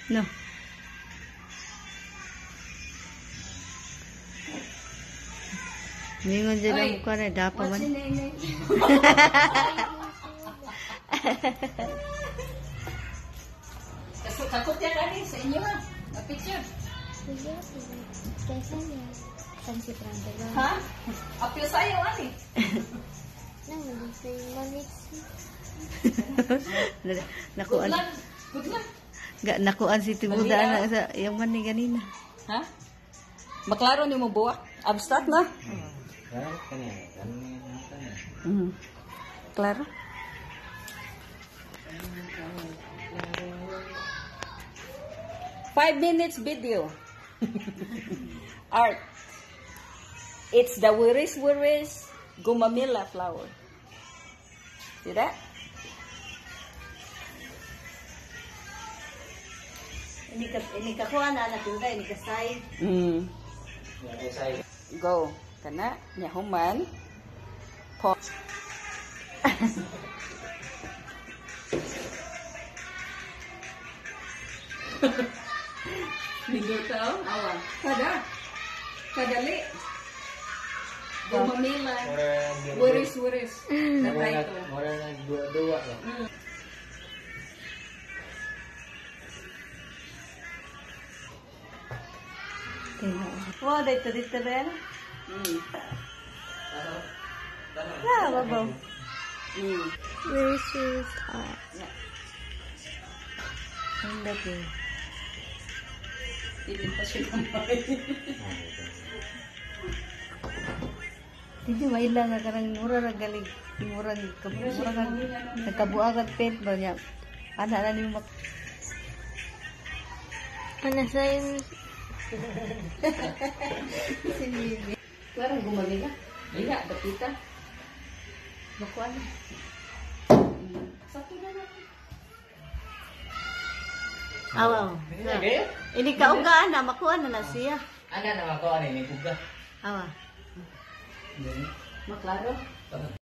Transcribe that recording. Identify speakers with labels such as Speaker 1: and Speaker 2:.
Speaker 1: No. Mingon dyan ang mukha na, dapa man.
Speaker 2: Takot yan ani sa inyo ha? Picture.
Speaker 3: Kaysa niya. San si Pranda ba?
Speaker 2: Ha? Apil sa'yo ani.
Speaker 3: Nang nalisay malit.
Speaker 1: Nakuan.
Speaker 2: Good luck.
Speaker 1: Nakuan si Tibuda na sa yung mani ganina.
Speaker 2: Ha? Maklaro ni mo buwa? Abstract na?
Speaker 1: Klaro?
Speaker 2: Five minutes video. Art. It's the Wiris Gumamila flower. See that?
Speaker 1: Ini kakuha na anak yung ini kasay.
Speaker 2: Go. Kana, nyahuman. Pause. Video ka, awan. Kadali. Gumamila. Wiris.
Speaker 4: Mura na dua-dua lah.
Speaker 1: Wow, dito rin. Ah, babaw.
Speaker 3: Very sweet art.
Speaker 1: Ang laki.
Speaker 2: Hindi pa siya kamay.
Speaker 1: Hindi mailang nga karang mura galing. Mura nagkabuagat pet ba niya. Ana na niyo mak...
Speaker 3: Panasay
Speaker 1: Si Bibi.
Speaker 2: Parang gumamila. Iya, dapita.
Speaker 1: Bakuan.
Speaker 2: Satu na natin.
Speaker 1: Awaw. Ini kaugaan na makuha na siya.
Speaker 4: Ana na ako ani ni buga.
Speaker 1: Awa.
Speaker 2: Maklaro.